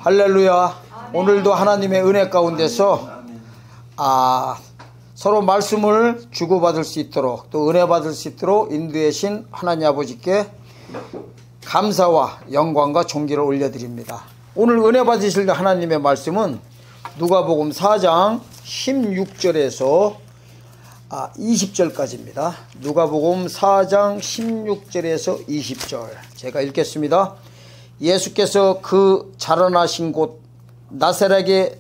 할렐루야. 오늘도 하나님의 은혜 가운데서 서로 말씀을 주고받을 수 있도록 또 은혜 받을 수 있도록 인도해 주신 하나님 아버지께 감사와 영광과 존귀를 올려드립니다. 오늘 은혜 받으실 하나님의 말씀은 누가복음 4장 16절에서 20절까지입니다. 누가복음 4장 16절에서 20절 제가 읽겠습니다. 예수께서 그 자라나신 곳 나사렛에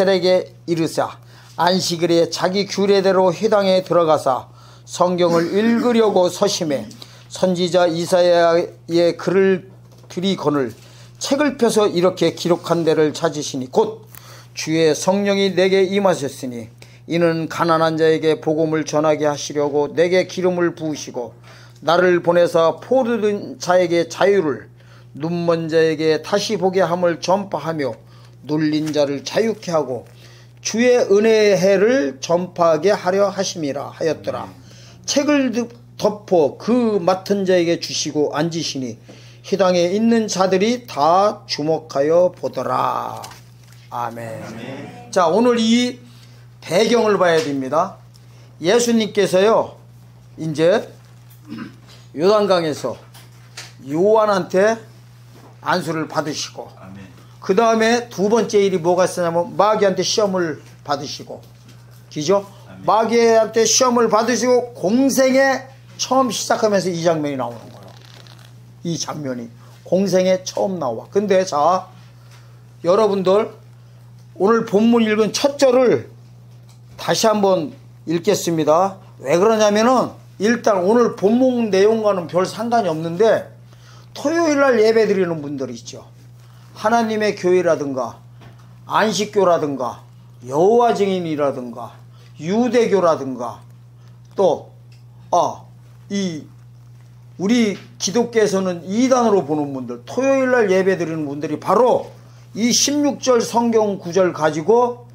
이르사 안식일에 자기 규례대로 회당에 들어가사 성경을 읽으려고 서심해 선지자 이사야의 글을 들이거늘 책을 펴서 이렇게 기록한 데를 찾으시니 곧 주의 성령이 내게 임하셨으니 이는 가난한 자에게 복음을 전하게 하시려고 내게 기름을 부으시고 나를 보내사 포로된 자에게 자유를 눈먼 자에게 다시 보게 함을 전파하며 눌린 자를 자유케 하고 주의 은혜의 해를 전파하게 하려 하심이라 하였더라. 책을 덮어 그 맡은 자에게 주시고 앉으시니 회당에 있는 자들이 다 주목하여 보더라. 아멘. 자, 오늘 이 배경을 봐야 됩니다. 예수님께서요 이제 요단강에서 요한한테 안수를 받으시고 그 다음에 두 번째 일이 뭐가 있었냐면 마귀한테 시험을 받으시고 기죠? 마귀한테 시험을 받으시고 공생에 처음 시작하면서 이 장면이 나오는 거예요. 이 장면이 공생에 처음 나와. 근데 자 여러분들 오늘 본문 읽은 첫 절을 다시 한번 읽겠습니다. 왜 그러냐면은 일단 오늘 본문 내용과는 별 상관이 없는데 토요일날 예배 드리는 분들이 있죠. 하나님의 교회라든가 안식교라든가 여호와 증인이라든가 유대교라든가 또 우리 기독교에서는 이단으로 보는 분들 토요일날 예배 드리는 분들이 바로 이 16절 성경 구절 가지고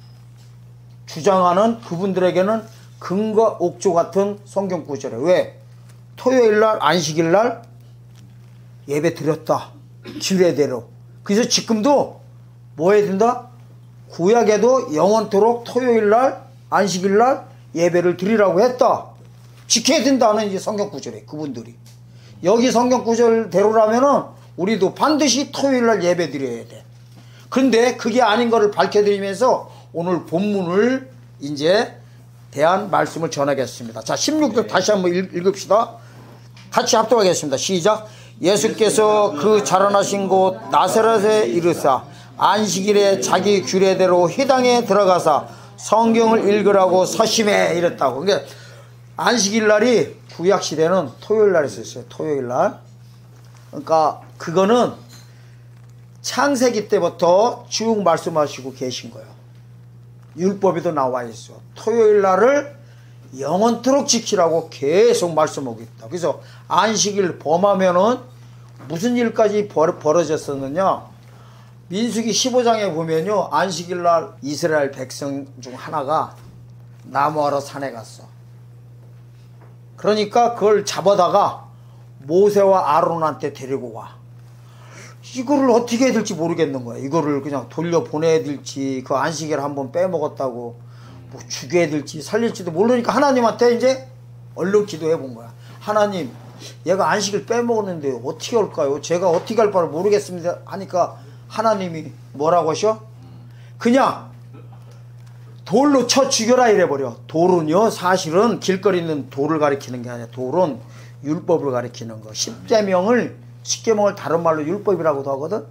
주장하는 그분들에게는 근거 옥조 같은 성경 구절이에요. 왜? 토요일날 안식일날 예배 드렸다. 규례대로. 그래서 지금도 뭐 해야 된다? 구약에도 영원토록 토요일날 안식일날 예배를 드리라고 했다. 지켜야 된다는 이제 성경 구절이에요. 그분들이. 여기 성경 구절대로라면은 우리도 반드시 토요일날 예배 드려야 돼. 근데 그게 아닌 거를 밝혀드리면서 오늘 본문을 이제 대한 말씀을 전하겠습니다. 자, 16절 다시 한번 읽읍시다. 같이 합독하겠습니다. 시작. 예수께서 그 자라나신 곳 나사렛에 이르사 안식일에 자기 규례대로 회당에 들어가사 성경을 읽으라고 서심해 이랬다고. 그러니까 안식일 날이 구약 시대는 토요일 날 있었어요. 토요일 날. 그러니까 그거는 창세기 때부터 쭉 말씀하시고 계신 거예요. 율법에도 나와 있어. 토요일 날을 영원토록 지키라고 계속 말씀하고 있다. 그래서 안식일 범하면은 무슨 일까지 벌어졌었느냐? 민수기 15장에 보면요, 안식일 날 이스라엘 백성 중 하나가 나무하러 산에 갔어. 그러니까 그걸 잡아다가 모세와 아론한테 데리고 와. 이거를 어떻게 해야 될지 모르겠는 거야. 이거를 그냥 돌려보내야 될지, 그 안식일 한번 빼먹었다고 뭐 죽여야 될지 살릴지도 모르니까 하나님한테 이제 얼른 기도해 본 거야. 하나님, 얘가 안식일 빼먹었는데 어떻게 할까요? 제가 어떻게 할 바를 모르겠습니다 하니까 하나님이 뭐라고 하셔? 그냥 돌로 쳐 죽여라 이래버려. 돌은요 사실은 길거리 있는 돌을 가리키는 게 아니라 돌은 율법을 가리키는 거. 10계명을 다른 말로 율법이라고도 하거든.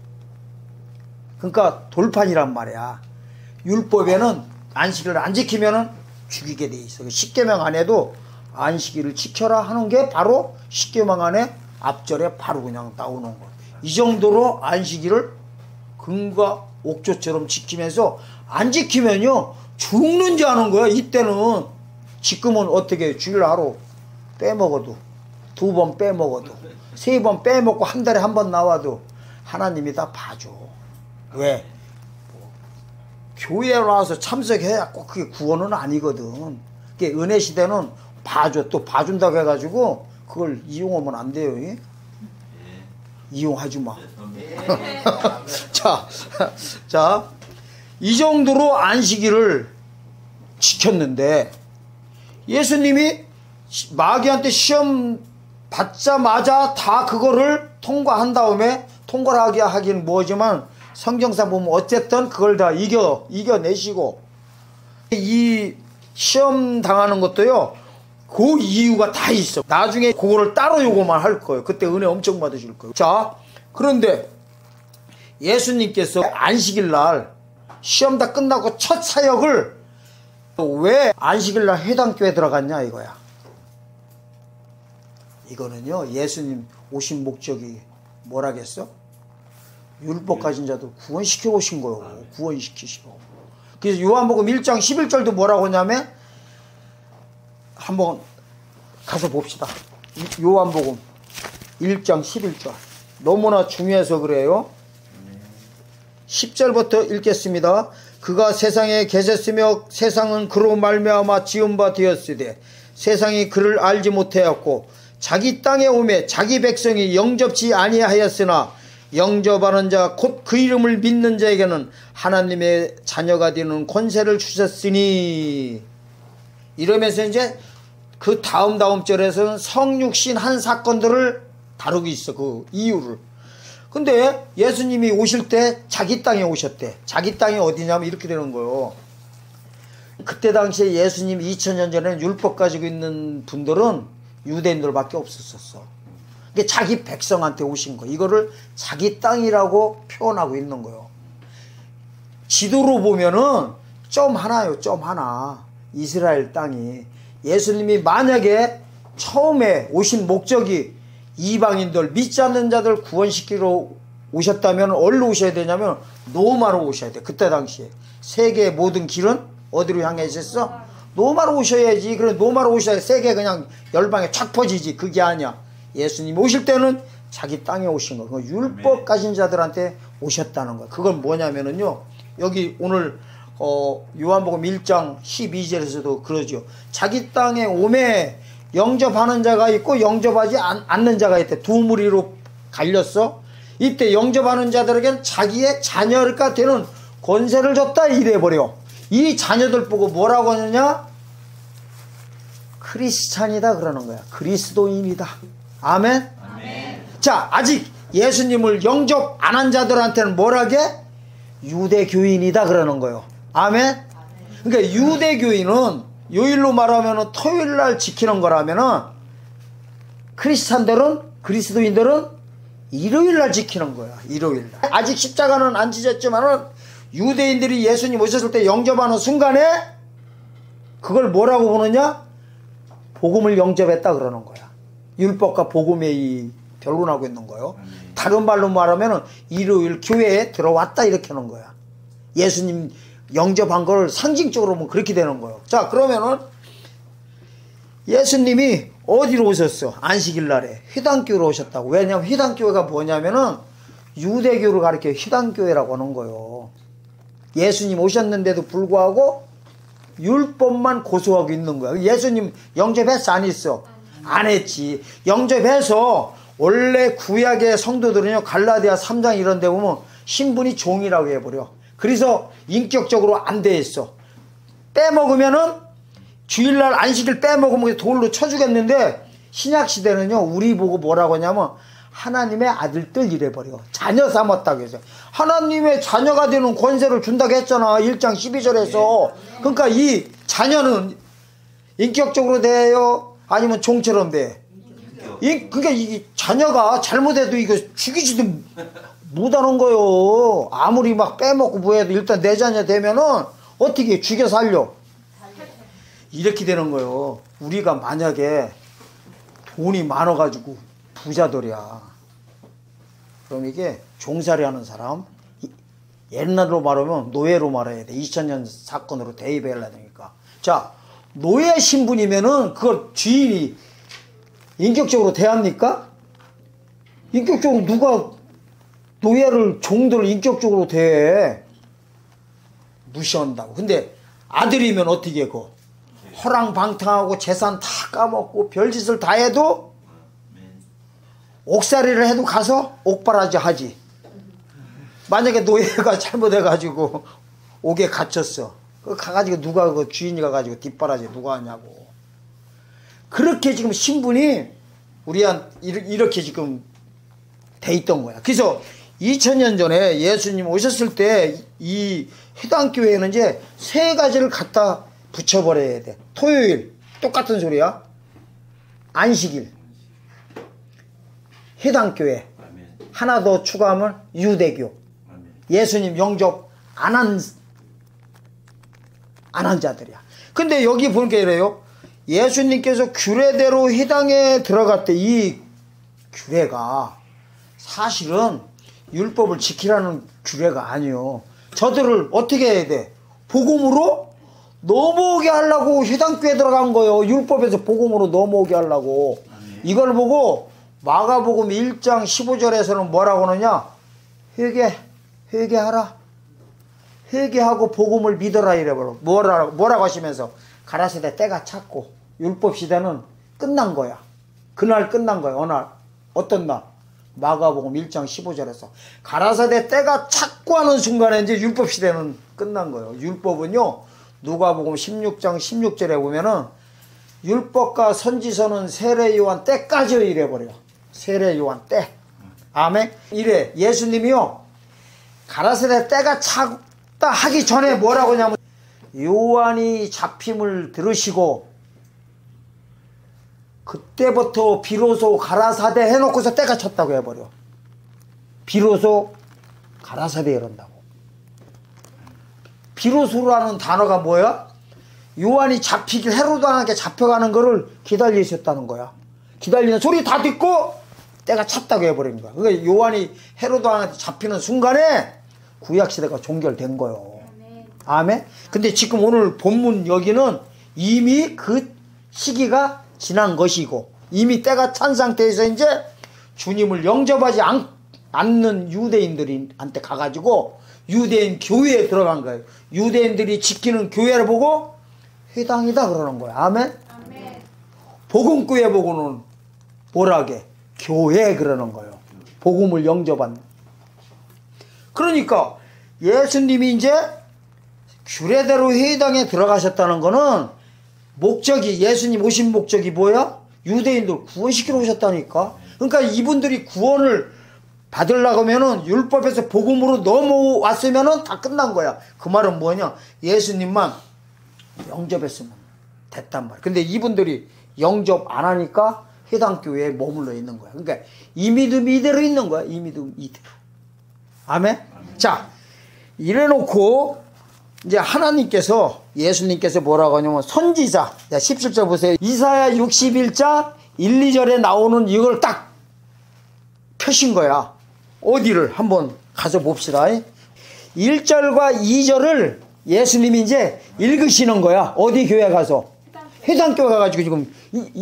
그러니까 돌판이란 말이야. 율법에는 안식일을 안 지키면은 죽이게 돼 있어. 10계명 안에도 안식일을 지켜라 하는 게 바로 10계명 안에 앞절에 바로 그냥 나오는 거. 이 정도로 안식일을 금과 옥조처럼 지키면서 안 지키면요 죽는지 아는 거야. 이때는 지금은 어떻게 주일 하루 빼먹어도 2번 빼먹어도 3번 빼먹고 한 달에 한 번 나와도 하나님이 다 봐줘. 왜? 교회에 와서 참석해야 꼭 그게 구원은 아니거든. 그게 은혜 시대는 봐줘. 또 봐준다고 해가지고 그걸 이용하면 안 돼요. 이용하지 마. 자, 이 정도로 안식일을 지켰는데 예수님이 마귀한테 시험 받자마자 다 그거를 통과한 다음에 통과를 하긴 뭐지만 성경상 보면 어쨌든 그걸 다 이겨내시고 이 시험 당하는 것도요 그 이유가 다 있어. 나중에 그거를 따로 요구만 할 거예요. 그때 은혜 엄청 받으실 거예요. 자, 그런데 예수님께서 안식일 날 시험 다 끝나고 첫 사역을 왜 안식일 날 회당교에 들어갔냐 이거야. 이거는요 예수님 오신 목적이 뭐라겠어? 율법 가진 자들 구원시켜 오신 거예요. 구원시키시고. 그래서 요한복음 1장 11절도 뭐라고 하냐면 한번 가서 봅시다. 요한복음 1장 11절 너무나 중요해서 그래요. 10절부터 읽겠습니다. 그가 세상에 계셨으며 세상은 그로 말미암아 지은 바 되었으되 세상이 그를 알지 못하였고 자기 땅에 오매 자기 백성이 영접지 아니하였으나 영접하는 자 곧 그 이름을 믿는 자에게는 하나님의 자녀가 되는 권세를 주셨으니 이러면서 이제 그 다음 절에서는 성육신 한 사건들을 다루고 있어. 그 이유를. 근데 예수님이 오실 때 자기 땅에 오셨대. 자기 땅이 어디냐면 이렇게 되는 거예요. 그때 당시에 예수님 2000년 전에는 율법 가지고 있는 분들은 유대인들밖에 없었어. 이게 자기 백성한테 오신 거. 이거를 자기 땅이라고 표현하고 있는 거예요. 지도로 보면은 점 하나요. 점 하나. 이스라엘 땅이. 예수님이 만약에 처음에 오신 목적이 이방인들 믿지 않는 자들 구원시키러 오셨다면 어디로 오셔야 되냐면 로마로 오셔야 돼. 그때 당시에 세계의 모든 길은 어디로 향해 있었어? 로마로 오셔야지. 그래 로마로 오셔야 세계 그냥 열방에 쫙 퍼지지. 그게 아니야. 예수님 오실 때는 자기 땅에 오신 거. 그 율법 가진 자들한테 오셨다는 거야. 그건 뭐냐면은요. 여기 오늘 요한복음 1장 12절에서도 그러죠. 자기 땅에 오매 영접하는 자가 있고 영접하지 않는 자가 있대. 두 무리로 갈렸어. 이때 영접하는 자들에겐 자기의 자녀가 되는 권세를 줬다 이래버려. 이 자녀들 보고 뭐라고 하느냐? 크리스찬이다 그러는 거야. 그리스도인이다. 아멘? 아멘. 자, 아직 예수님을 영접 안 한 자들한테는 뭐라게? 유대교인이다 그러는 거예요. 아멘? 그러니까 유대교인은 요일로 말하면 토요일 날 지키는 거라면은 크리스찬들은 그리스도인들은 일요일 날 지키는 거야. 일요일 날. 아직 십자가는 안 지졌지만은 유대인들이 예수님 오셨을 때 영접하는 순간에 그걸 뭐라고 보느냐? 복음을 영접했다 그러는 거야. 율법과 복음의 변론하고 있는 거예요. 다른 말로 말하면 일요일 교회에 들어왔다 이렇게 하는 거야. 예수님 영접한 걸 상징적으로 보면 그렇게 되는 거예요. 자, 그러면은 예수님이 어디로 오셨어? 안식일 날에 회당교로 오셨다고. 왜냐면 회당교회가 뭐냐면은 유대교를 가리켜 회당교회라고 하는 거예요. 예수님 오셨는데도 불구하고 율법만 고수하고 있는 거야. 예수님 영접했어 안 했어? 안 했지. 영접해서 원래 구약의 성도들은요 갈라디아 3장 이런 데 보면 신분이 종이라고 해버려. 그래서 인격적으로 안 돼 있어. 빼먹으면은 주일날 안식일 빼먹으면 돌로 쳐 주겠는데 신약시대는요 우리 보고 뭐라고 하냐면 하나님의 아들들 이래버려. 자녀 삼았다고 해서 하나님의 자녀가 되는 권세를 준다고 했잖아. 1장 12절에서. 그러니까 이 자녀는 인격적으로 돼요? 아니면 종처럼 돼? 그러니까 이 자녀가 잘못해도 이거 죽이지도 못하는 거요. 아무리 막 빼먹고 뭐해도 일단 내 자녀 되면은 어떻게 죽여 살려? 이렇게 되는 거요. 우리가 만약에 돈이 많아가지고 부자들이야. 그럼 이게 종살이 하는 사람, 옛날로 말하면 노예로 말해야 돼. 2000년 사건으로 대입해야 되니까. 자, 노예 신분이면은 그걸 주인이 인격적으로 대합니까? 인격적으로 누가 노예를 종들을 인격적으로 대해? 무시한다고. 근데 아들이면 어떻게 고 허랑방탕하고 재산 다 까먹고 별짓을 다 해도 옥살이를 해도 가서 옥바라지 하지. 만약에 노예가 잘못해가지고 옥에 갇혔어. 가가지고 누가 그 주인이 가가지고 뒷바라지 누가 하냐고. 그렇게 지금 신분이 우리한 이렇게 지금 돼 있던 거야. 그래서 2000년 전에 예수님 오셨을 때 이 해당교회는 이제 세 가지를 갖다 붙여버려야 돼. 토요일 똑같은 소리야. 안식일 해당교회. 하나 더 추가하면 유대교. 예수님 영접 안 한 자들이야. 근데 여기 보니까 이래요. 예수님께서 규례대로 회당에 들어갈 때 이 규례가 사실은 율법을 지키라는 규례가 아니요. 저들을 어떻게 해야 돼? 복음으로 넘어오게 하려고 회당교에 들어간 거예요. 율법에서 복음으로 넘어오게 하려고. 이걸 보고 마가복음 1장 15절에서는 뭐라고 하느냐? 회개하라. 회개하고 복음을 믿어라 이래버려. 뭐라고 하시면서 가라사대 때가 찼고 율법 시대는 끝난 거야. 그날 끝난 거야. 어느 날 어떤 날? 마가복음 1장 15절에서 가라사대 때가 찼고 하는 순간에 이제 율법 시대는 끝난 거예요. 율법은요 누가복음 16장 16절에 보면은 율법과 선지서는 세례 요한 때까지 이래버려. 세례 요한 때. 아멘. 이래 예수님이요 가라사대 때가 찼다 하기 전에 뭐라고 하냐면 요한이 잡힘을 들으시고 그때부터 비로소 가라사대 해놓고서 때가 찼다고 해버려. 비로소 가라사대 이런다고. 비로소라는 단어가 뭐야? 요한이 잡히길 헤로당에게 잡혀가는 거를 기다리셨다는 거야. 기다리는 소리 다 듣고 때가 찼다고 해버리는 거야. 그러니까 요한이 헤로당한테 잡히는 순간에 구약시대가 종결된 거예요. 아멘. 근데 지금 오늘 본문 여기는 이미 그 시기가 지난 것이고 이미 때가 찬 상태에서 이제 주님을 영접하지 않는 유대인들한테 가가지고 유대인 교회에 들어간 거예요. 유대인들이 지키는 교회를 보고 회당이다 그러는 거예요. 아멘. 복음교회 보고는 뭐라게? 교회 그러는 거예요. 복음을 영접한. 그러니까 예수님이 이제 규례대로 회당에 들어가셨다는 거는 목적이 예수님 오신 목적이 뭐야? 유대인들 구원시키러 오셨다니까. 그러니까 이분들이 구원을 받으려고 하면은 율법에서 복음으로 넘어왔으면은 다 끝난 거야. 그 말은 뭐냐? 예수님만 영접했으면 됐단 말이야. 근데 이분들이 영접 안 하니까 회당교회에 머물러 있는 거야. 그러니까 이 믿음 이대로 있는 거야. 이 믿음 이대로. 아멘? 자, 이래 놓고 이제 하나님께서 예수님께서 뭐라고 하냐면 선지자 17절 보세요. 이사야 61장 1, 2절에 나오는 이걸 딱 펴신 거야. 어디를 한번 가서 봅시다. 1절과 2절을 예수님이 이제 읽으시는 거야. 어디 교회 가서? 회당교회 가가지고 지금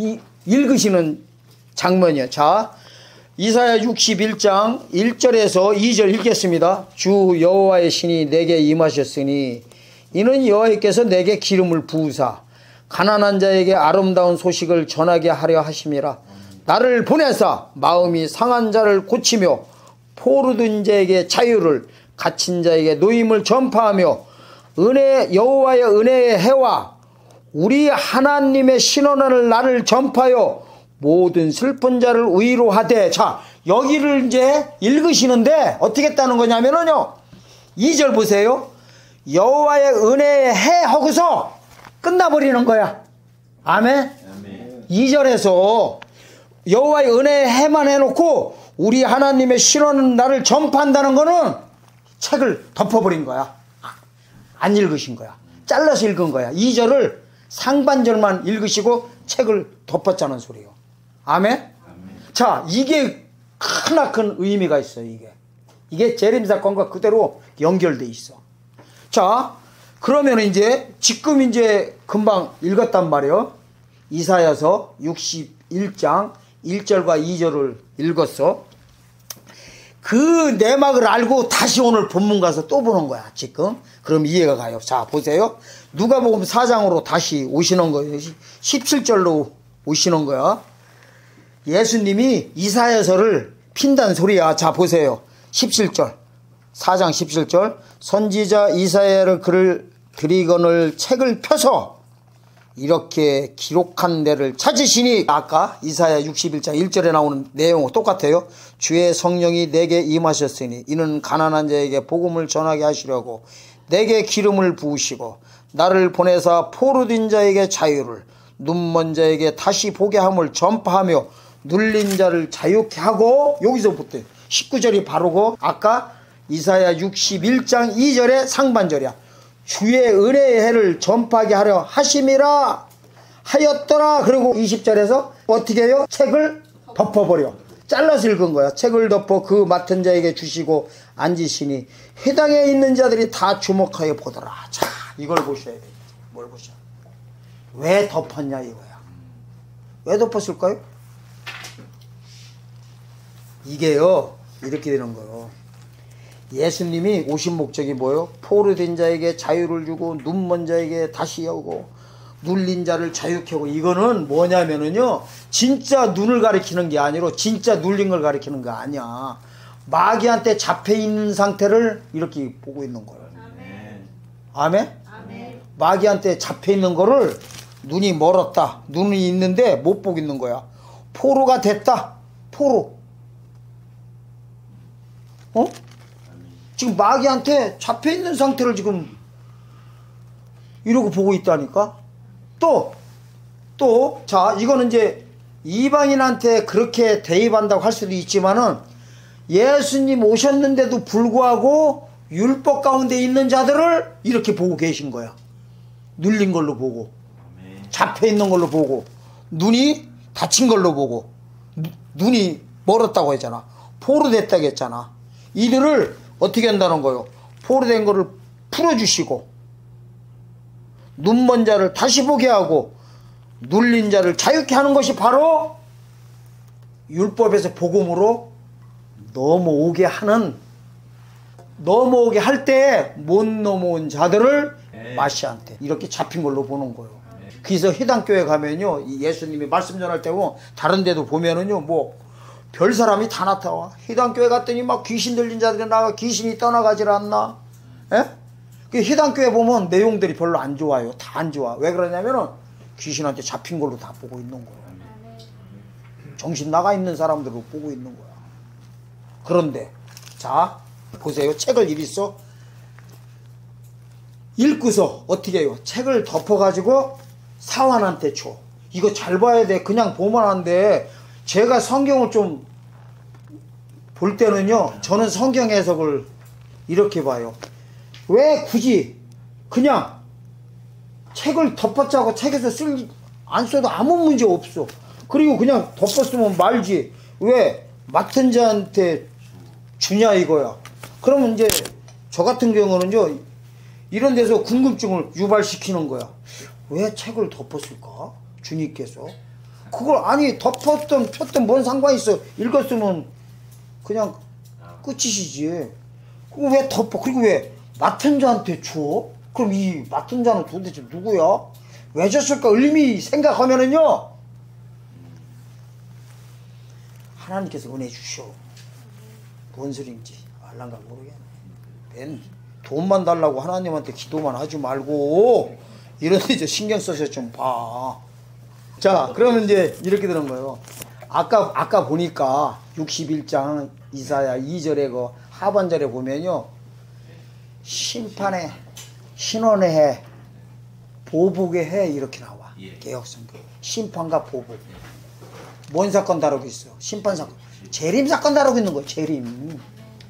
읽으시는 장면이야. 자, 이사야 61장 1절에서 2절 읽겠습니다. 주 여호와의 신이 내게 임하셨으니 이는 여호와께서 내게 기름을 부으사 가난한 자에게 아름다운 소식을 전하게 하려 하심이라. 나를 보내사 마음이 상한 자를 고치며 포로된 자에게 자유를 갇힌 자에게 노임을 전파하며 여호와의 은혜의 해와 우리 하나님의 신원을 나를 전파하여 모든 슬픈 자를 위로하되. 자, 여기를 이제 읽으시는데 어떻게 했다는 거냐면요 2절 보세요. 여호와의 은혜의 해 하고서 끝나버리는 거야. 아멘. 2절에서 여호와의 은혜의 해만 해놓고 우리 하나님의 신원은 나를 전파한다는 거는 책을 덮어버린 거야. 안 읽으신 거야. 잘라서 읽은 거야. 2절을 상반절만 읽으시고 책을 덮었자는 소리예요. 아멘? 자, 이게 크나큰 의미가 있어요. 이게 재림 사건과 그대로 연결돼 있어. 자, 그러면 이제 지금 이제 금방 읽었단 말이에요. 이사야서 61장 1절과 2절을 읽었어. 그 내막을 알고 다시 오늘 본문 가서 또 보는 거야. 지금 그럼 이해가 가요. 자, 보세요. 누가복음 4장으로 다시 오시는 거예요. 17절로 오시는 거야. 예수님이 이사야서를 핀다는 소리야. 자, 보세요. 17절. 4장 17절. 선지자 이사야를 글을 드리거늘 책을 펴서 이렇게 기록한 데를 찾으시니, 아까 이사야 61장 1절에 나오는 내용과 똑같아요. 주의 성령이 내게 임하셨으니 이는 가난한 자에게 복음을 전하게 하시려고 내게 기름을 부으시고 나를 보내사 포로된 자에게 자유를, 눈먼 자에게 다시 보게 함을 전파하며 눌린 자를 자유케 하고, 여기서부터 19절이 바로고 아까 이사야 61장 2절의 상반절이야. 주의 은혜의 해를 전파하게 하려 하심이라 하였더라. 그리고 20절에서 어떻게 해요? 책을 덮어버려. 잘라서 읽은 거야. 책을 덮어 그 맡은 자에게 주시고 앉으시니 회당에 있는 자들이 다 주목하여 보더라. 자, 이걸 보셔야 돼. 뭘 보셔? 왜 덮었냐 이거야. 왜 덮었을까요? 이게요, 이렇게 되는 거예요. 예수님이 오신 목적이 뭐예요? 포로된 자에게 자유를 주고 눈먼 자에게 다시 여고 눌린 자를 자유케 하고. 이거는 뭐냐면은요, 진짜 눈을 가리키는 게 아니라 진짜 눌린 걸 가리키는 거 아니야. 마귀한테 잡혀있는 상태를 이렇게 보고 있는 거예요. 아멘? 아멘? 마귀한테 잡혀있는 거를 눈이 멀었다. 눈이 있는데 못 보고 있는 거야. 포로가 됐다. 포로. 지금 마귀한테 잡혀있는 상태를 지금 이러고 보고 있다니까. 자, 이거는 이제 이방인한테 그렇게 대입한다고 할 수도 있지만은 예수님 오셨는데도 불구하고 율법 가운데 있는 자들을 이렇게 보고 계신 거야. 눌린 걸로 보고, 잡혀있는 걸로 보고, 눈이 다친 걸로 보고, 눈이 멀었다고 했잖아. 포로됐다고 했잖아. 이들을 어떻게 한다는 거예요? 포로된 거를 풀어주시고 눈먼 자를 다시 보게 하고 눌린 자를 자유케 하는 것이 바로 율법에서 복음으로 넘어오게 할 때 못 넘어온 자들을 마시아한테 이렇게 잡힌 걸로 보는 거예요. 그래서 해당교회 가면요, 예수님이 말씀 전할 때고 다른 데도 보면은요, 뭐 별 사람이 다 나타나. 해당교회 갔더니 막 귀신 들린 자들이 나가 귀신이 떠나가질 않나? 예? 그 해당교회 보면 내용들이 별로 안 좋아요. 다 안 좋아. 왜 그러냐면은 귀신한테 잡힌 걸로 다 보고 있는 거야. 정신 나가 있는 사람들을 보고 있는 거야. 그런데 자, 보세요. 책을 읽었어. 읽고서 어떻게 해요? 책을 덮어가지고 사환한테 줘. 이거 잘 봐야 돼. 그냥 보면 안 돼. 제가 성경을 좀 볼 때는요, 저는 성경 해석을 이렇게 봐요. 왜 굳이 그냥 책을 덮었자고 책에서 안 써도 아무 문제 없어. 그리고 그냥 덮었으면 말지. 왜 맡은 자한테 주냐 이거야. 그러면 이제 저 같은 경우는요, 이런 데서 궁금증을 유발시키는 거야. 왜 책을 덮었을까? 주님께서. 그걸 아니 덮었든 폈든 뭔 상관이 있어. 읽었으면 그냥 끝이시지. 그거 왜 덮어? 그리고 왜 맡은 자한테 줘? 그럼 이 맡은 자는 도대체 누구야? 왜 줬을까? 의미 생각하면은요, 하나님께서 은혜 주셔. 뭔 소린지 알란가 모르겠네. 돈만 달라고 하나님한테 기도만 하지 말고 이런 데 이제 신경 써서 좀 봐. 자, 그러면 이제 이렇게 되는 거예요. 아까 보니까 61장 이사야 2절에 그 하반절에 보면요, 심판의 신원의 해, 보복의 해 이렇게 나와. 개혁성경. 심판과 보복. 뭔 사건 다루고 있어? 심판 사건. 재림 사건 다루고 있는 거예요. 재림.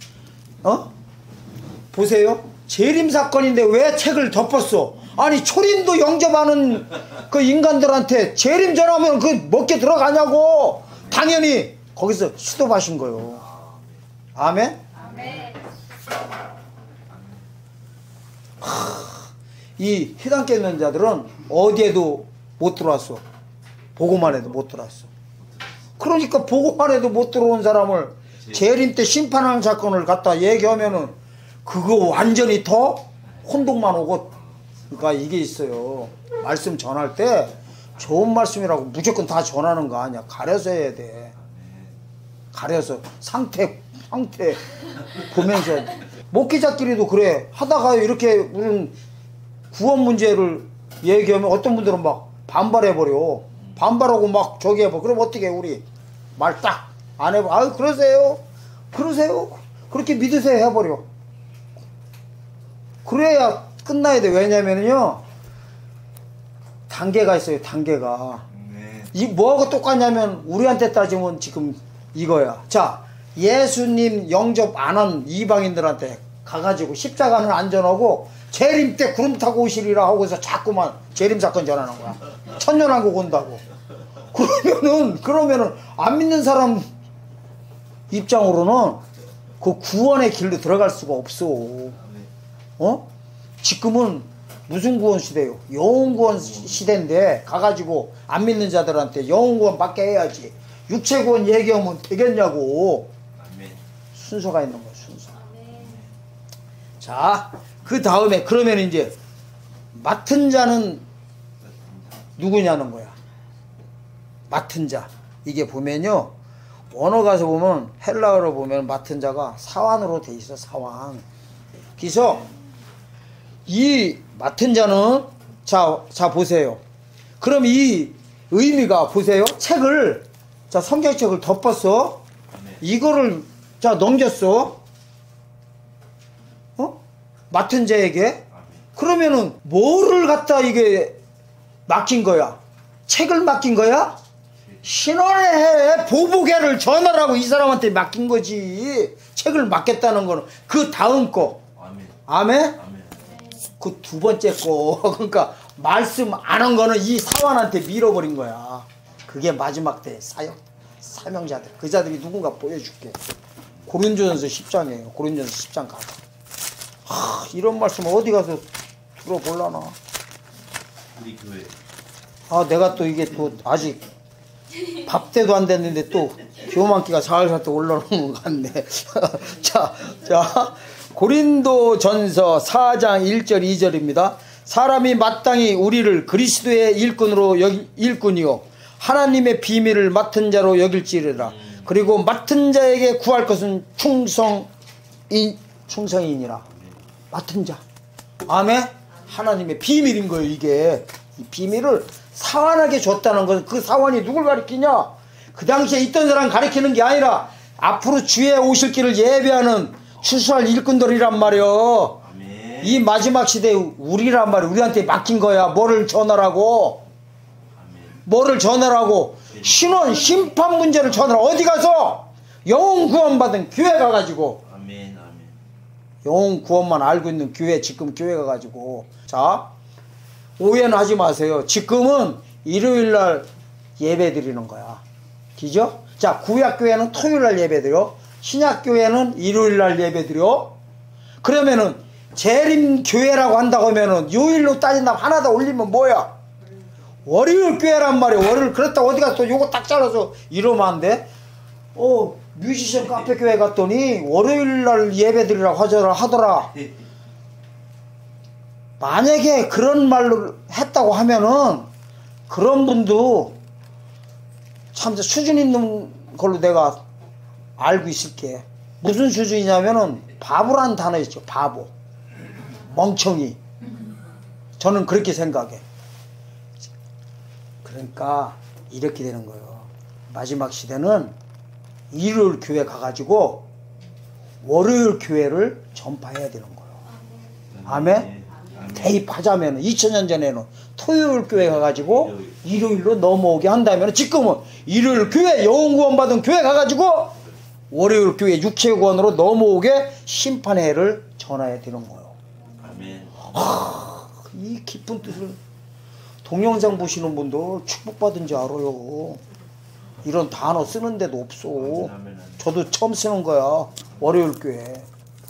보세요. 재림 사건인데 왜 책을 덮었어? 아니 초림도 영접하는 그 인간들한테 재림 전하면 그 먹게 들어가냐고. 당연히 거기서 수도하신 거예요. 아멘? 아멘. 이 해당께 있는 자들은 어디에도 못 들어왔어. 보고만 해도 못 들어왔어. 그러니까 보고만 해도 못 들어온 사람을 재림 때 심판하는 사건을 갖다 얘기하면은 그거 완전히 더 혼동만 오고. 그러니까 이게 있어요. 말씀 전할 때 좋은 말씀이라고 무조건 다 전하는 거 아니야. 가려서 해야 돼. 가려서 상태 보면서 해야 돼. 목회자끼리도 그래. 하다가 이렇게 우리는 구원 문제를 얘기하면 어떤 분들은 막 반발해버려. 반발하고 막 저기 해버. 그럼 어떻게 해, 우리 말 딱 안 해버. 아유 그러세요. 그렇게 믿으세요 해버려. 그래야 끝나야 돼. 왜냐면요 단계가 있어요. 단계가. 이 뭐하고 똑같냐면 우리한테 따지면 지금 이거야. 자, 예수님 영접 안 한 이방인들한테 가가지고 십자가는 안 전하고 재림 때 구름 타고 오시리라 하고서 자꾸만 재림 사건 전하는 거야. 천년왕국 온다고. 그러면은 안 믿는 사람 입장으로는 그 구원의 길로 들어갈 수가 없어. 지금은 무슨 구원 시대요? 영혼 구원 시대인데 가가지고 안 믿는 자들한테 영혼 구원 받게 해야지. 육체 구원 얘기하면 되겠냐고. 순서가 있는 거야, 순서. 자, 그 다음에 그러면 이제 맡은 자는 누구냐는 거야. 맡은 자. 이게 보면요. 원어 가서 보면 헬라어로 보면 맡은 자가 사환으로 돼 있어. 사환. 그래서 이 맡은 자는 자 보세요. 그럼 이 의미가 보세요. 책을 자 성경책을 덮었어. 이거를 자 넘겼어. 맡은 자에게. 그러면은 뭐를 갖다 이게 맡긴 거야? 책을 맡긴 거야? 신원의 보복애를 전하라고 이 사람한테 맡긴 거지. 책을 맡겠다는 거는 그 다음 거. 아멘? 그 두 번째 거. 그러니까 말씀 안 한 거는 이 사환한테 밀어버린 거야. 그게 마지막 때 사명자들. 그 자들이 누군가 보여줄게. 고린도전서 10장이에요. 고린도전서 10장 가봐. 이런 말씀 어디 가서 들어볼라나. 우리 교회. 내가 또 이게 또 아직 밥때도 안 됐는데 또 교만기가 살살 또 올라오는 것 같네. 자, 고린도전서 4장 1절 2절입니다. 사람이 마땅히 우리를 그리스도의 일꾼으로 일꾼이요 하나님의 비밀을 맡은 자로 여길지리라. 그리고 맡은 자에게 구할 것은 충성이니라. 맡은 자. 아멘. 하나님의 비밀인 거예요. 이게 이 비밀을 사환하게 줬다는 것은 그 사환이 누굴 가리키냐? 그 당시에 있던 사람 가리키는 게 아니라 앞으로 주의 오실 길을 예배하는 추수할 일꾼들이란 말이요. 아멘. 이 마지막 시대에 우리란 말이야. 우리한테 맡긴 거야. 뭐를 전하라고? 뭐를 전하라고? 신원 심판 문제를 전하라. 어디 가서 영혼 구원받은 교회 가가지고. 아멘. 영혼 구원만 알고 있는 교회, 지금 교회 가가지고. 자, 오해는 하지 마세요. 지금은 일요일날 예배 드리는 거야. 그죠? 자, 구약교회는 토요일날 예배 드려. 신약교회는 일요일날 예배 드려. 그러면은 재림교회라고 한다고 하면은 요일로 따진다면 하나 더 올리면 뭐야? 월요일 교회란 말이야. 월요일. 그렇다고 어디 가서 또 요거 딱 잘라서 이러면 안 돼? 뮤지션 카페 교회 갔더니 월요일날 예배 드리라고 하더라. 만약에 그런 말로 했다고 하면은 그런 분도 참 수준 있는 걸로 내가 알고 있을게. 무슨 수준이냐면은 바보라는 단어 있죠. 바보. 멍청이. 저는 그렇게 생각해. 그러니까 이렇게 되는 거예요. 마지막 시대는 일요일 교회 가가지고 월요일 교회를 전파해야 되는 거예요. 아멘? 대입하자면 2000년 전에는 토요일 교회 가가지고 일요일로 넘어오게 한다면 지금은 일요일 교회 영혼 구원 받은 교회 가가지고 월요일 교회 육체 구원으로 넘어오게 심판회를 전해야 되는 거예요. 아멘. 이 깊은 뜻을 동영상 보시는 분들 축복받은 줄 알아요. 이런 단어 쓰는 데도 없어. 저도 처음 쓰는 거야. 월요일 교회.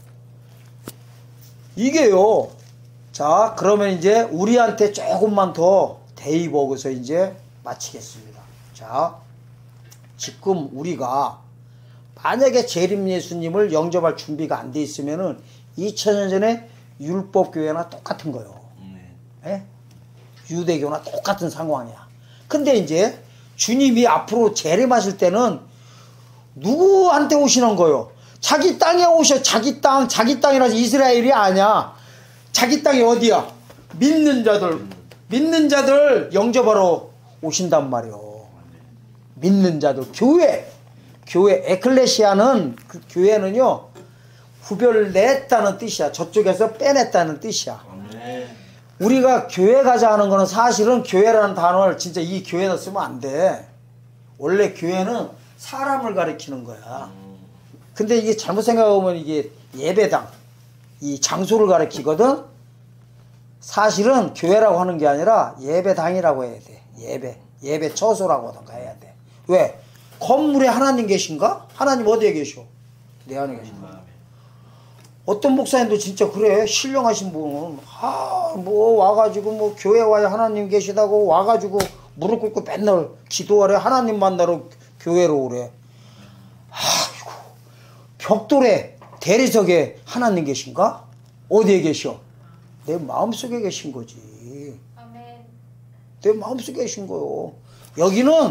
이게요. 자, 그러면 이제 우리한테 조금만 더 대입하고서 이제 마치겠습니다. 자, 지금 우리가 만약에 재림 예수님을 영접할 준비가 안 돼 있으면은 2000년 전에 율법교회나 똑같은 거예요. 예? 유대교나 똑같은 상황이야. 근데 이제 주님이 앞으로 재림하실 때는 누구한테 오시는 거요? 자기 땅에 오셔. 자기 땅이라서 이스라엘이 아니야. 자기 땅이 어디야? 믿는 자들 영접하러 오신단 말이요. 믿는 자들, 교회 에클레시아는, 그 교회는요, 구별냈다는 뜻이야. 저쪽에서 빼냈다는 뜻이야. 우리가 교회 가자 하는 거는 사실은 교회라는 단어를 진짜 이 교회에다 쓰면 안 돼. 원래 교회는 사람을 가리키는 거야. 근데 이게 잘못 생각하면 이게 예배당, 이 장소를 가리키거든. 사실은 교회라고 하는 게 아니라 예배당이라고 해야 돼. 예배 처소라고 하던가 해야 돼. 왜? 건물에 하나님 계신가? 하나님 어디에 계셔? 내 안에 계신가? 어떤 목사님도 진짜 그래. 신령하신 분은 와가지고 뭐 교회 와야 하나님 계시다고 와가지고 무릎 꿇고 맨날 기도하래. 하나님 만나러 교회로 오래. 아이고, 벽돌에 대리석에 하나님 계신가? 어디에 계셔? 내 마음속에 계신 거지. 아멘. 내 마음속에 계신 거요. 여기는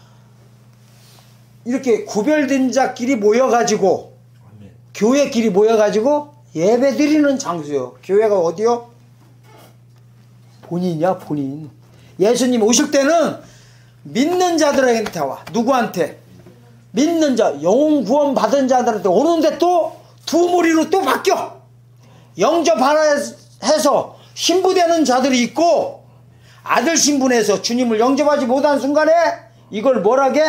이렇게 구별된 자끼리 모여가지고, 교회끼리 모여가지고 예배 드리는 장소요. 교회가 어디요? 본인이야, 본인. 예수님 오실 때는 믿는 자들한테 와. 누구한테? 믿는 자, 영혼 구원 받은 자들한테 오는데 또 두 무리로 또 바뀌어. 영접하라 해서 신부되는 자들이 있고, 아들 신분에서 주님을 영접하지 못한 순간에 이걸 뭐라게?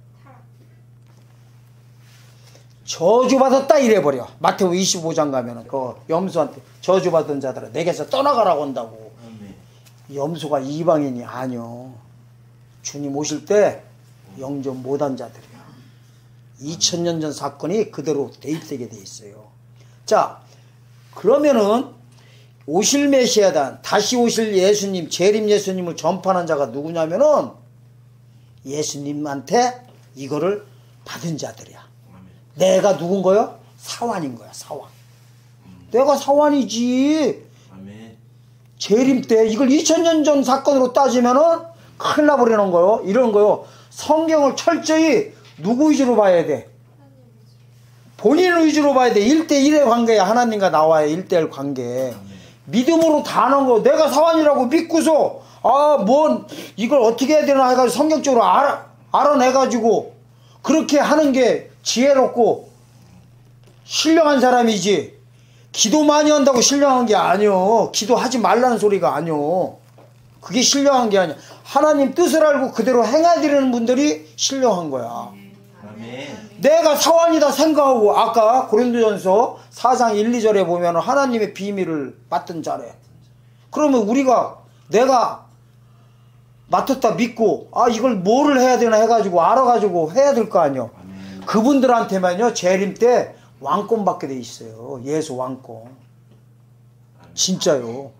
저주받았다 이래버려. 마태복음 25장 가면은 그 염소한테 저주받은 자들은 내게서 떠나가라고 한다고. 염소가 이방인이 아니요. 주님 오실 때 영접 못한 자들이야. 2000년 전 사건이 그대로 대입되게 돼 있어요. 자, 그러면은 오실 메시아단, 다시 오실 예수님, 재림 예수님을 전파하는 자가 누구냐면은 예수님한테 이거를 받은 자들이야. 내가 누군 거요? 사환인 거야, 사환. 내가 사환이지. 재림 때 이걸 2000년 전 사건으로 따지면은 큰일 나버리는 거요. 이런 거요. 성경을 철저히 누구 위주로 봐야 돼? 본인 위주로 봐야 돼. 1대1의 관계야. 하나님과 나와의 1대1 관계. 믿음으로 다 하는 거. 내가 사환이라고 믿고서 이걸 어떻게 해야 되나 해가지고 성경적으로 알아내가지고 그렇게 하는 게 지혜롭고 신령한 사람이지. 기도 많이 한다고 신령한 게 아니요. 기도하지 말라는 소리가 아니요. 그게 신령한 게 아니야. 하나님 뜻을 알고 그대로 행해드리는 분들이 신령한 거야. 아멘. 내가 사환이다 생각하고 아까 고린도전서 4장 1, 2절에 보면 하나님의 비밀을 맡은 자래. 그러면 내가 맡았다 믿고 이걸 뭐를 해야 되나 해가지고 알아가지고 해야 될 거 아니요. 그분들한테만요 재림 때 왕권 받게 돼 있어요. 예수 왕권. 진짜요.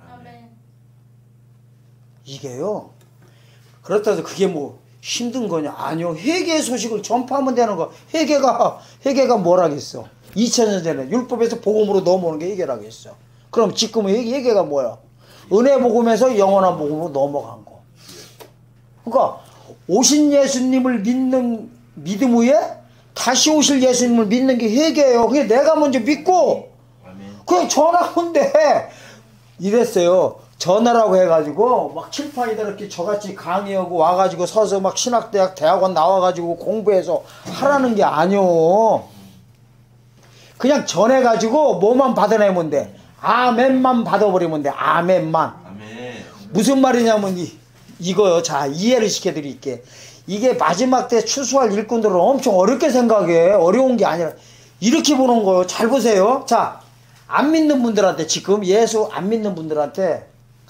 이게요. 그렇다 해서 그게 뭐 힘든 거냐? 아니요. 회개의 소식을 전파하면 되는 거. 회개가 뭐라겠어? 2000년 전에 율법에서 복음으로 넘어오는 게 회개라겠어. 그럼 지금은 회개가 뭐야? 은혜 복음에서 영원한 복음으로 넘어간 거. 그러니까 오신 예수님을 믿는 믿음 후에 다시 오실 예수님을 믿는 게 회개예요. 그게 내가 먼저 믿고 그냥 전화한데 이랬어요. 전화라고 해가지고 막 칠판에다 이렇게 저같이 강의하고 와가지고 서서 막 신학대학 대학원 나와가지고 공부해서 하라는 게 아니오. 그냥 전해가지고 뭐만 받아내면 돼. 아멘만 받아버리면 돼. 아멘만. 아멘. 무슨 말이냐면 이거요. 자, 이해를 시켜드릴게. 이게 마지막 때 추수할 일꾼들은 엄청 어렵게 생각해. 어려운 게 아니라 이렇게 보는 거예요. 잘 보세요. 자, 안 믿는 분들한테 지금 예수 안 믿는 분들한테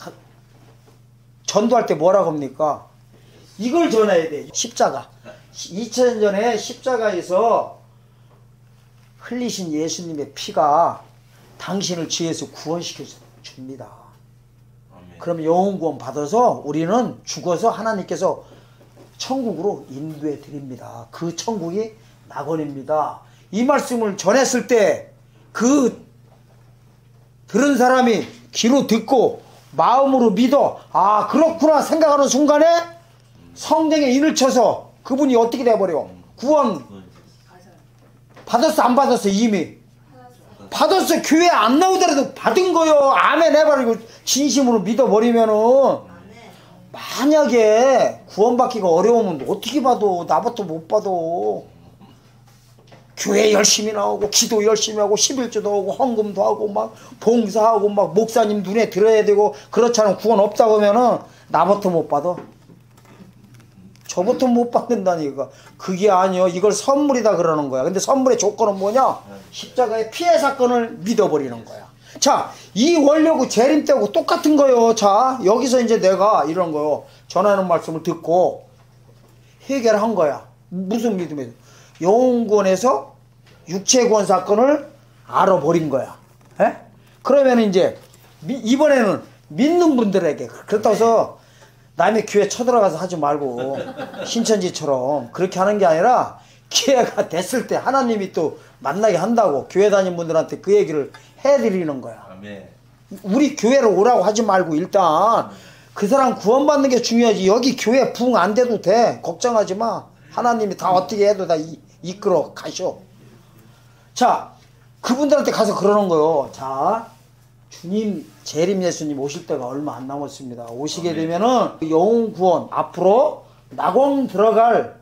전도할 때 뭐라고 합니까? 이걸 전해야 돼. 십자가. 2000년 전에 십자가에서 흘리신 예수님의 피가 당신을 죄에서 구원시켜 줍니다. 그럼 영혼 구원 받아서 우리는 죽어서 하나님께서 천국으로 인도해 드립니다. 그 천국이 낙원입니다. 이 말씀을 전했을 때 그 들은 사람이 귀로 듣고 마음으로 믿어 그렇구나 생각하는 순간에 성경에 인을 쳐서 그분이 어떻게 돼버려? 구원 받았어 안 받았어? 이미 받았어. 교회 안 나오더라도 받은 거요. 아멘 해버리고 진심으로 믿어버리면은, 만약에 구원받기가 어려우면 어떻게 받아? 나부터 못 받아. 교회 열심히 나오고 기도 열심히 하고 11조도 하고 헌금도 하고 막 봉사하고 막 목사님 눈에 들어야 되고 그렇지 않으면 구원 없다고 하면은 나부터 못 받아. 저부터 못 받는다니까. 그게 아니요. 이걸 선물이다 그러는 거야. 근데 선물의 조건은 뭐냐? 십자가의 피해 사건을 믿어버리는 거야. 자, 이 원료고 재림 때하고 똑같은 거요. 자, 여기서 이제 내가 이런 거요. 전하는 말씀을 듣고 해결한 거야. 무슨 믿음이죠? 영혼구원에서 육체구원 사건을 알아버린 거야. 에? 그러면 이제 이번에는 믿는 분들에게, 그렇다고 해서 남의 교회 쳐들어가서 하지 말고 신천지처럼 그렇게 하는 게 아니라 기회가 됐을 때 하나님이 또 만나게 한다고 교회 다니는 분들한테 그 얘기를 해드리는 거야. 아멘. 우리 교회로 오라고 하지 말고 일단 그 사람 구원받는 게 중요하지. 여기 교회 부흥 안 돼도 돼. 걱정하지 마. 하나님이 다 어떻게 해도 다 이끌어 가셔. 자, 그분들한테 가서 그러는 거요. 자, 주님 재림 예수님 오실 때가 얼마 안 남았습니다. 오시게 되면은 영혼 구원, 앞으로 낙원 들어갈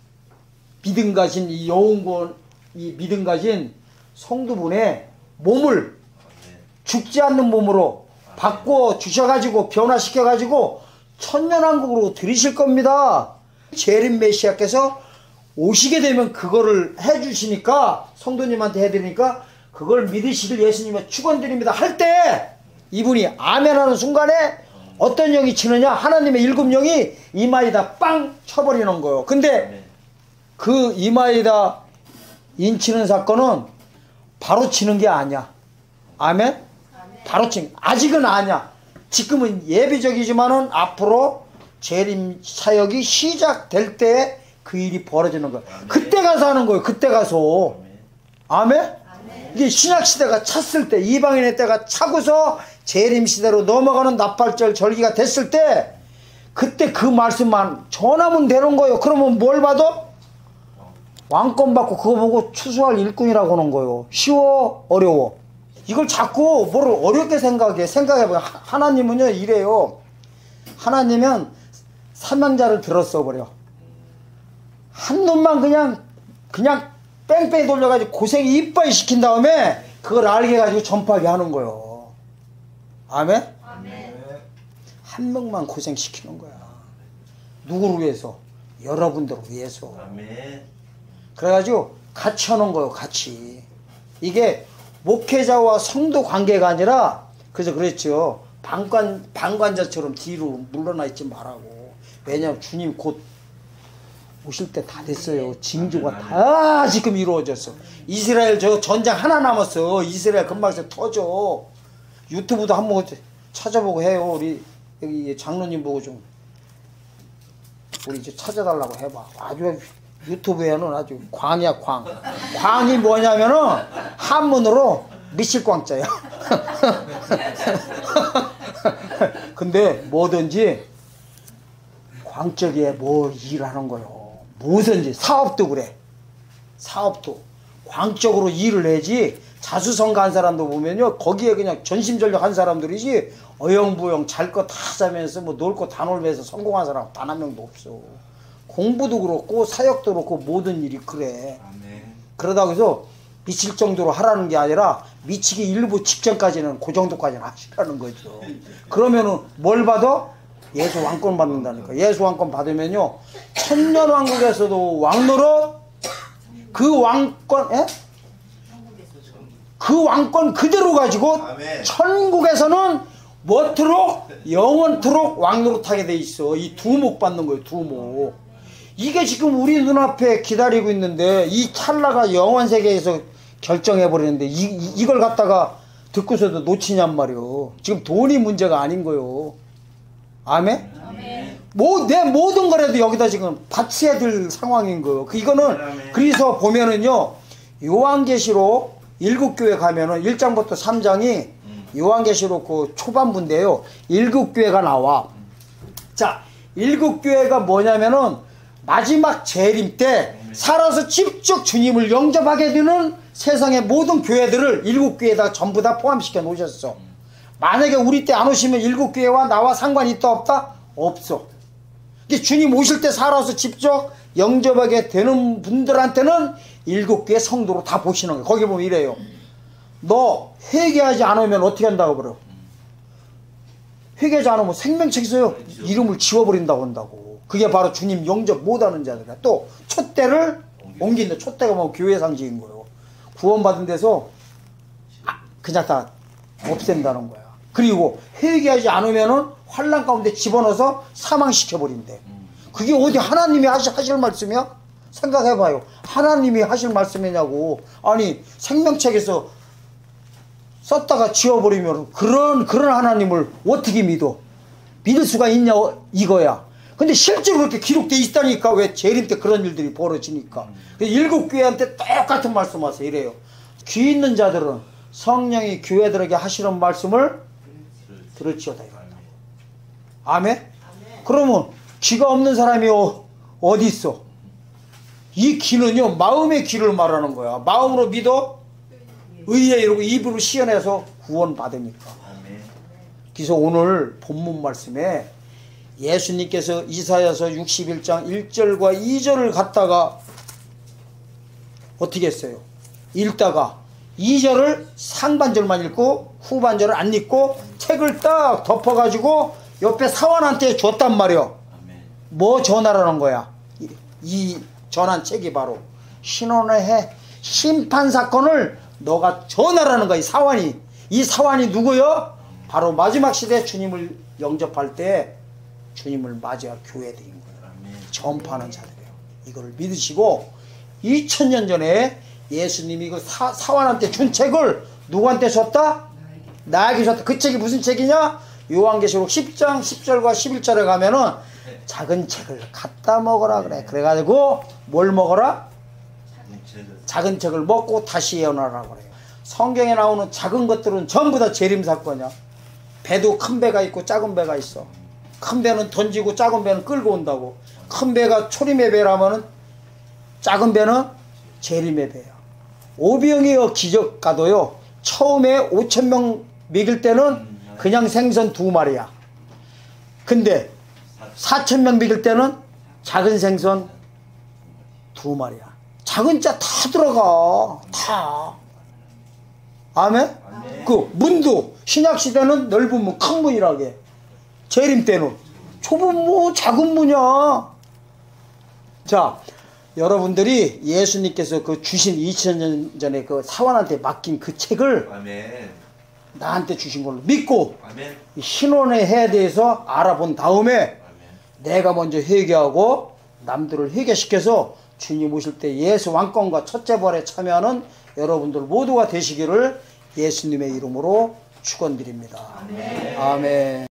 믿음 가진 이 영혼 구원, 이 믿음 가진 성도분의 몸을 죽지 않는 몸으로 바꿔 주셔가지고 변화시켜가지고 천년왕국으로 들이실 겁니다. 재림 메시아께서 오시게 되면 그거를 해주시니까, 성도님한테 해드리니까 그걸 믿으실 예수님의 축원드립니다 할 때 이분이 아멘 하는 순간에 어떤 영이 치느냐? 하나님의 일곱 영이 이마에다 빵 쳐버리는 거예요. 근데 그 이마에다 인치는 사건은 바로 치는 게 아니야. 아멘? 바로 치는, 아직은 아니야. 지금은 예비적이지만은 앞으로 재림 사역이 시작될 때 그 일이 벌어지는 거야. 그때 가서 하는 거예요. 그때 가서. 아멘? 이게 신약시대가 찼을 때, 이방인의 때가 차고서 재림시대로 넘어가는 나팔절 절기가 됐을 때 그때 그 말씀만 전하면 되는 거예요. 그러면 뭘 받아? 왕권 받고 그거 보고 추수할 일꾼이라고 하는 거예요. 쉬워? 어려워? 이걸 자꾸 뭘 어렵게 생각해봐요. 하나님은요 이래요. 하나님은 사명자를 들었어 버려. 한 놈만 그냥 뺑뺑이 돌려가지고 고생 이빠이 시킨 다음에 그걸 알게 해가지고 전파하게 하는 거예요. 아멘? 아멘. 한 명만 고생시키는 거야. 누구를 위해서? 여러분들을 위해서. 아멘. 그래가지고 같이 하는 거예요. 같이. 이게 목회자와 성도 관계가 아니라, 그래서 그랬죠. 방관자처럼 뒤로 물러나 있지 말라고. 왜냐하면 주님 곧 오실 때 다 됐어요. 징조가 다 지금 이루어졌어. 이스라엘 저 전장 하나 남았어. 이스라엘 금방 터져. 유튜브도 한번 찾아보고 해요. 우리 여기 장로님 보고 좀 우리 이제 찾아달라고 해봐. 아주 유튜브에는 아주 광이야 광. 광이 뭐냐면은 한문으로 미칠광자야. 근데 뭐든지 광적에 뭐 일하는 거요. 뭐든지 사업도 그래. 사업도 광적으로 일을 해지. 자수성가 한 사람도 보면요 거기에 그냥 전심전력 한 사람들이지 어영부영 잘 거 다 자면서 뭐 놀 거 다 놀면서 성공한 사람 단 한 명도 없어. 공부도 그렇고 사역도 그렇고 모든 일이 그래. 아멘. 그러다고 해서 미칠 정도로 하라는 게 아니라 미치기 일부 직전까지는 그 정도까지는 하시라는 거죠. 그러면은 뭘 받아? 예수 왕권 받는다니까. 예수 왕권 받으면요 천년 왕국에서도 왕노릇 그 왕권, 에? 그 왕권 그대로 가지고 아멘. 천국에서는 뭐토록 영원토록 왕노릇하게 돼 있어. 이 두목 받는 거예요. 두목. 이게 지금 우리 눈앞에 기다리고 있는데 이 찰나가 영원 세계에서 결정해 버리는데 이걸 갖다가 듣고서도 놓치냔 말이요. 지금 돈이 문제가 아닌 거요. 아멘? 아멘. 내 모든 거라도 여기다 지금 바쳐야 될 상황인 거예요. 이거는 아멘. 그래서 보면은요 요한계시록 일국교회 가면은 1장부터 3장이 요한계시록 그 초반부인데요. 일국교회가 나와. 자, 일곱 교회가 뭐냐면은 마지막 재림 때 살아서 직접 주님을 영접하게 되는 세상의 모든 교회들을 일곱 교회에다 전부 다 포함시켜 놓으셨어. 만약에 우리 때 안 오시면 일곱 교회와 나와 상관이 있다 없다? 없어. 이게 주님 오실 때 살아서 직접 영접하게 되는 분들한테는 일곱 교회 성도로 다 보시는 거예요. 거기 보면 이래요. 너 회개하지 않으면 어떻게 한다고 그래요? 회개하지 않으면 생명책에서 이름을 지워버린다고 한다고. 그게 바로 주님 영접 못하는 자들이야. 또 촛대를 옮긴다. 촛대가 뭐 교회 상징인 거예요. 구원받은 데서 그냥 다 없앤다는 거야. 그리고 회개하지 않으면은 환난 가운데 집어넣어서 사망시켜버린대. 그게 어디 하나님이 하실 말씀이야? 생각해봐요. 하나님이 하실 말씀이냐고. 아니 생명책에서 썼다가 지워버리면 그런 하나님을 어떻게 믿어? 믿을 수가 있냐 이거야. 근데 실제로 그렇게 기록돼 있다니까. 왜 재림 때 그런 일들이 벌어지니까. 일곱 교회한테 똑같은 말씀하세요. 이래요. 귀 있는 자들은 성령이 교회들에게 하시는 말씀을 들을지어다. 아멘? 그러면 귀가 없는 사람이 어디 있어? 이 귀는요 마음의 귀를 말하는 거야. 마음으로 믿어 의에 이르고 입으로 시연해서 구원받으니까. 그래서 오늘 본문 말씀에 예수님께서 이사야서 61장 1절과 2절을 갖다가 어떻게 했어요? 읽다가 2절을 상반절만 읽고 후반절을 안 읽고 책을 딱 덮어가지고 옆에 사원한테 줬단 말이야. 뭐 전하라는 거야? 이 전한 책이 바로 신혼의 해 심판사건을 너가 전하라는 거야. 이 사원이. 이 사원이 누구요? 바로 마지막 시대 주님을 영접할 때 주님을 맞이할 교회들인 거예요. 전파하는 자들이에요. 이걸 믿으시고 2000년 전에 예수님이 그 사원한테 준 책을 누구한테 줬다? 나에게 줬다. 그 책이 무슨 책이냐? 요한계시록 10장 10절과 11절에 가면은 작은 책을 갖다 먹어라 그래. 그래가지고 뭘 먹어라? 작은 책을 먹고 다시 예언하라 그래요. 성경에 나오는 작은 것들은 전부 다 재림사건이야. 배도 큰 배가 있고 작은 배가 있어. 큰 배는 던지고 작은 배는 끌고 온다고. 큰 배가 초림의 배라면은 작은 배는 재림의 배야. 오병이어 기적가도요 처음에 5,000명 먹일 때는 그냥 생선 2마리야. 근데 4,000명 먹일 때는 작은 생선 2마리야. 작은 자 다 들어가. 다. 아멘? 그 문도 신약시대는 넓은 문, 큰 문이라게. 재림 때는 좁은 문, 작은 문이야. 자, 여러분들이 예수님께서 그 주신 2000년 전에 그 사원한테 맡긴 그 책을 나한테 주신 걸로 믿고 신혼의 해에 대해서 알아본 다음에 내가 먼저 회개하고 남들을 회개시켜서 주님 오실 때 예수 왕권과 첫째 부활에 참여하는 여러분들 모두가 되시기를 예수님의 이름으로 축원드립니다. 아멘.